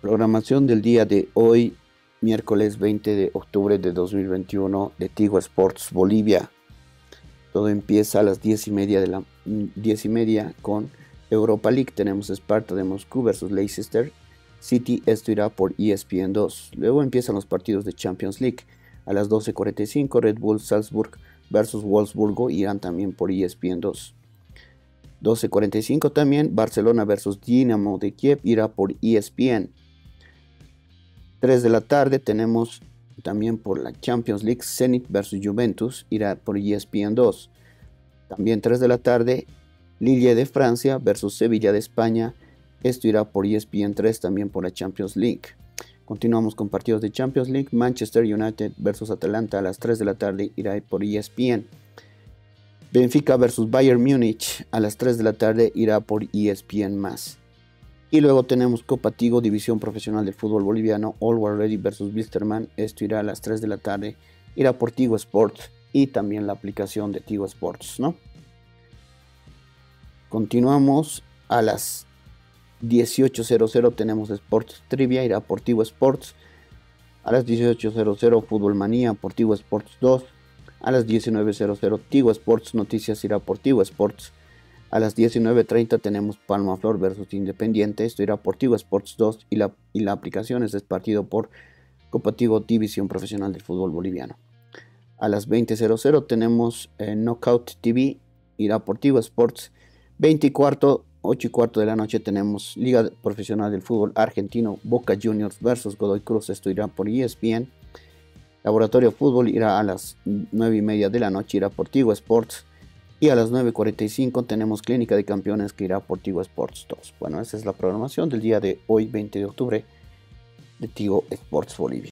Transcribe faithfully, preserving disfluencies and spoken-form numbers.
Programación del día de hoy, miércoles veinte de octubre de dos mil veintiuno de Tigo Sports Bolivia. Todo empieza a las diez y media de la diez y media con Europa League. Tenemos Sparta de Moscú versus Leicester City. Esto irá por E S P N dos. Luego empiezan los partidos de Champions League. A las doce cuarenta y cinco Red Bull Salzburg versus Wolfsburgo irán también por E S P N dos. doce cuarenta y cinco también Barcelona versus Dinamo de Kiev irá por E S P N. tres de la tarde tenemos también por la Champions League Zenit versus Juventus irá por E S P N dos. También tres de la tarde Lille de Francia versus Sevilla de España. Esto irá por E S P N tres también por la Champions League. Continuamos con partidos de Champions League. Manchester United versus Atalanta a las tres de la tarde irá por E S P N. Benfica versus Bayern Múnich a las tres de la tarde irá por E S P N más. Y luego tenemos Copa Tigo, División Profesional del Fútbol Boliviano, Always Ready versus Wilstermann. Esto irá a las tres de la tarde, irá por Tigo Sports y también la aplicación de Tigo Sports, ¿no? Continuamos a las dieciocho cero cero tenemos Sports Trivia, irá por Tigo Sports. A las dieciocho cero cero Fútbol Manía por Tigo Sports dos. A las diecinueve cero cero Tigo Sports Noticias irá por Tigo Sports. A las diecinueve treinta tenemos Palma Flor versus Independiente. Esto irá por Tigo Sports dos y la, y la aplicación es partido por Copa Tigo División Profesional del Fútbol Boliviano. A las veinte cero cero tenemos eh, Knockout T V, irá por Tigo Sports. veinte y cuarto, ocho y cuarto de la noche tenemos Liga Profesional del Fútbol Argentino, Boca Juniors versus Godoy Cruz. Esto irá por E S P N. Laboratorio Fútbol irá a las nueve y media de la noche, irá por Tigo Sports. Y a las nueve cuarenta y cinco tenemos Clínica de Campeones que irá por Tigo Sports dos. Bueno, esa es la programación del día de hoy, veinte de octubre, de Tigo Sports Bolivia.